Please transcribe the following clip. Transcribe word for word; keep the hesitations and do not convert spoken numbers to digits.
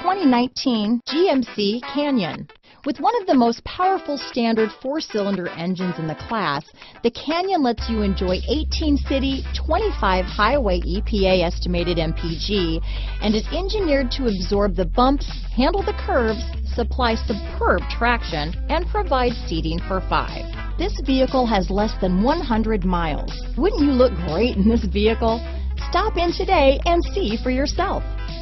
twenty nineteen G M C Canyon. With one of the most powerful standard four-cylinder engines in the class, the Canyon lets you enjoy eighteen city, twenty-five highway E P A estimated M P G, and is engineered to absorb the bumps, handle the curves, supply superb traction, and provide seating for five. This vehicle has less than one hundred miles. Wouldn't you look great in this vehicle? Stop in today and see for yourself.